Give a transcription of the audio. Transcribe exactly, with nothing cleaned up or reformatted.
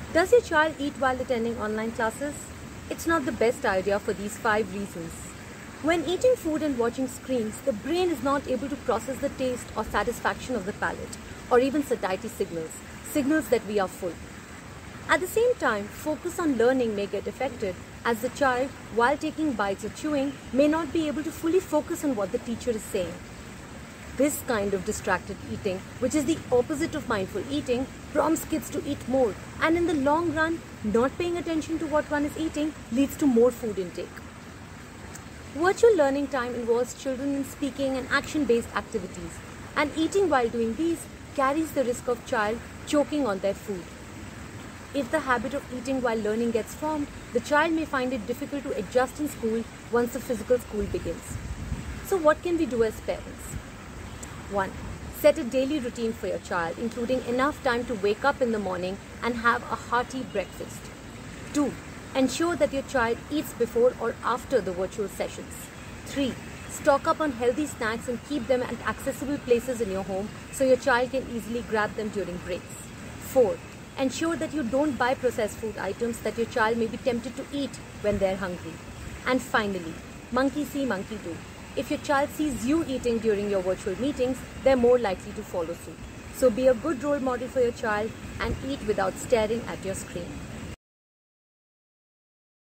Does your child eat while attending online classes? It's not the best idea for these five reasons. When eating food and watching screens, the brain is not able to process the taste or satisfaction of the palate, or even satiety signals, signals that we are full. At the same time, focus on learning may get affected, as the child, while taking bites or chewing, may not be able to fully focus on what the teacher is saying. This kind of distracted eating, which is the opposite of mindful eating, prompts kids to eat more, and in the long run, not paying attention to what one is eating leads to more food intake. Virtual learning time involves children in speaking and action-based activities, and eating while doing these carries the risk of child choking on their food. If the habit of eating while learning gets formed, the child may find it difficult to adjust in school once the physical school begins. So what can we do as parents? one. Set a daily routine for your child, including enough time to wake up in the morning and have a hearty breakfast. two. Ensure that your child eats before or after the virtual sessions. three. Stock up on healthy snacks and keep them at accessible places in your home so your child can easily grab them during breaks. four. Ensure that you don't buy processed food items that your child may be tempted to eat when they're hungry. And finally, monkey see, monkey do. If your child sees you eating during your virtual meetings, they're more likely to follow suit. So be a good role model for your child and eat without staring at your screen.